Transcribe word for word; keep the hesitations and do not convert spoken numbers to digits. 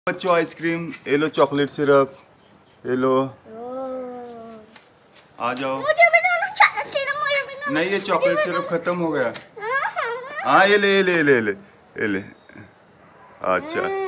बच्चों आइसक्रीम, ये लो chocolate syrup, ये लो। आ जाओ। नहीं, ये चॉकलेट सिरप खत्म हो गया। हाँ ये ले ये ले ये ले ये ले। अच्छा